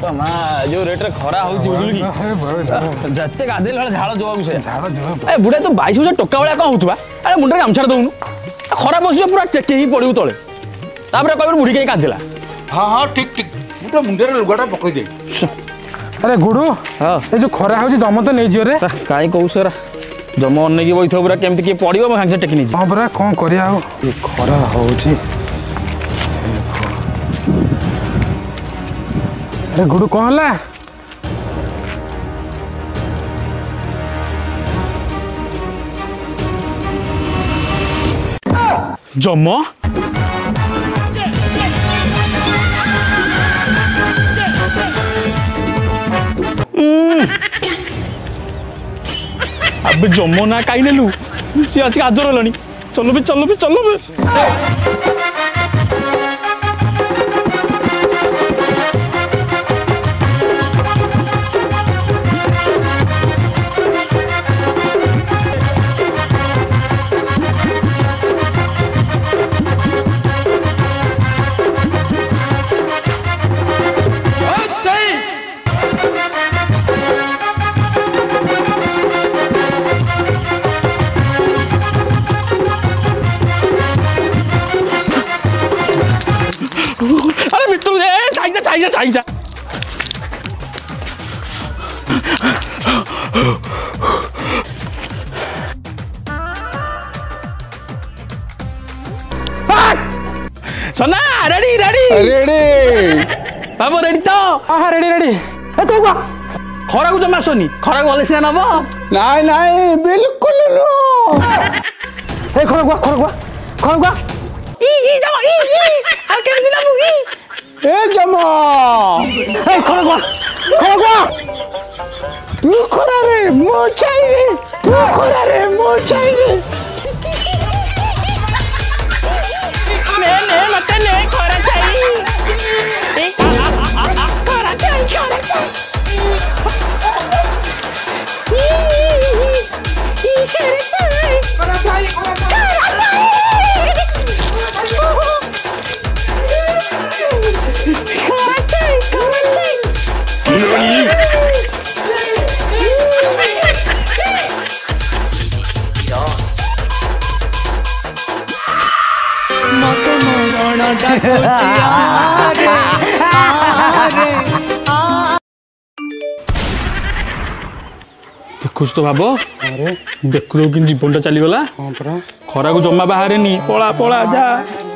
मा जो रेट रे खरा होउची बुझलु की जत्ते गादेल वाला झाड़ जोवा विषय झाड़ जोवा ए बुढा तो 22,000 टक्का वाला का होतबा अरे मुंडरे गामछाड़ दउनु खरा बसियो पूरा चेक ही पड़िउ तळे तापर कहबे बुढी के कादेला हां हां ठीक ठीक मुटा मुंडरे लुगाटा पकई दे अरे गुडू हां ए जो खरा होउची जम तो नै जियो रे काई कहू जम अने की बैठो पूरा केमती के पड़ियो म सांगे टेक्निक हां पूरा कोन करिया हो ए खरा होउची अरे गुडू कौन ला जम अब जम ना कहीं नेलु सी आसी आजर हलानी चलो भी अरे मित्र चाहिए सोना रेडी बाबू रेडी तो हाँ रेडी ए तू का खरा को जमा आसनी खरा को सिना नब नहीं बिल्कुल नो ए खरा ई जाओ ई आ के दिला मु ई ए जमा ए खरा तू खरा रे मो चाहिए ने मत ने खरा चाहिए खरा चाहिए देखुच तो भाव अरे देखु कि जीवन टा चलीगला हाँ परा खरा को जमा बाहर नहीं पला जा